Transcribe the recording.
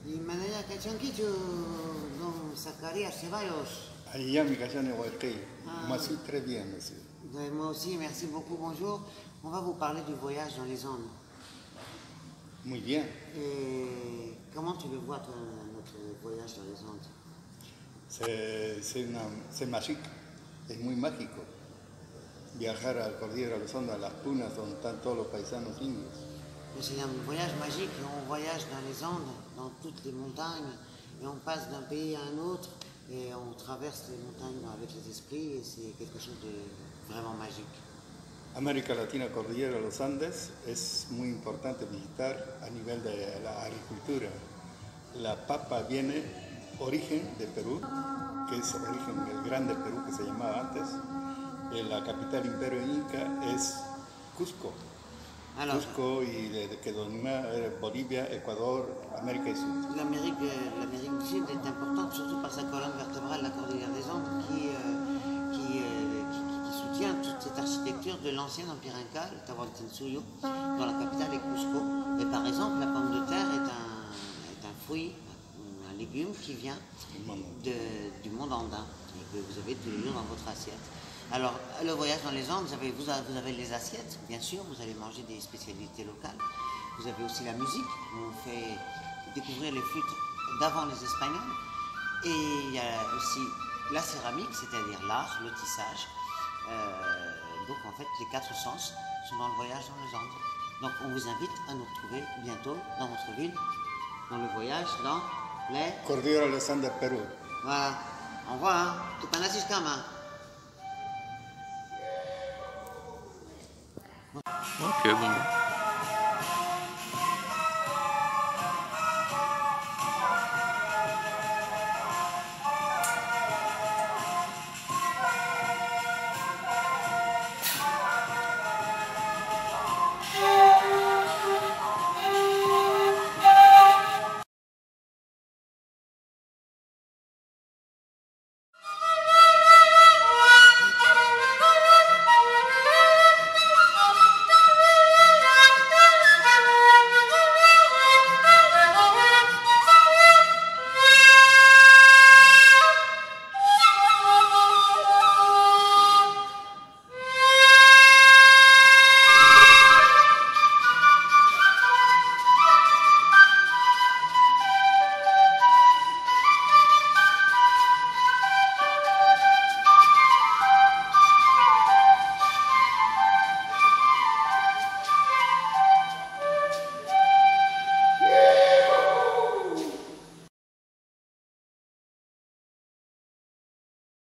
Y manera que chanquillo don Zacarías Ceballos. Allá mi casa en Huayquey. Moi très bien, monsieur. Moi aussi, merci beaucoup, bonjour. On va vous parler du voyage dans les Andes. Muy bien. Et comment tu le vois, toi, notre voyage dans les Andes? C'est magique, es muy mágico. Viajar al Cordillera de los Andes, a las Punas, donde están todos los paisanos indios. C'est un voyage magique, on voyage dans les Andes, dans toutes les montagnes, et on passe d'un pays à un autre, et on traverse les montagnes avec les esprits, et c'est quelque chose de vraiment magique. América Latina, Cordillera de los Andes, es muy importante visitar a nivel de la agricultura. La papa viene origen de Perú, que es origen del grande Perú que se llamaba antes. La capital imperio inca es Cusco. Alors, Cusco y que domina Bolivia, Ecuador, América du Sud. L'Amérique du Sud est importante surtout par sa colonne vertébrale, la cordillère des Andes, qui soutient toute cette architecture de l'ancien empire inca, le Tahuantinsuyo, dont la capitale est Cusco. Et par exemple, la pomme de terre est un fruit, un légume qui vient du monde andin, et que vous avez tous les jours dans votre assiette. Alors, le voyage dans les Andes, vous avez les assiettes, bien sûr, vous allez manger des spécialités locales. Vous avez aussi la musique, où on fait découvrir les flûtes d'avant les Espagnols. Et il y a aussi la céramique, c'est-à-dire l'art, le tissage. Donc en fait, les 4 sens sont dans le voyage dans les Andes. Donc on vous invite à nous retrouver bientôt dans votre ville, dans le voyage dans les... Cordillera de los Andes, Perú. Voilà. Au revoir. Tupanasis Kama. Ok, bon.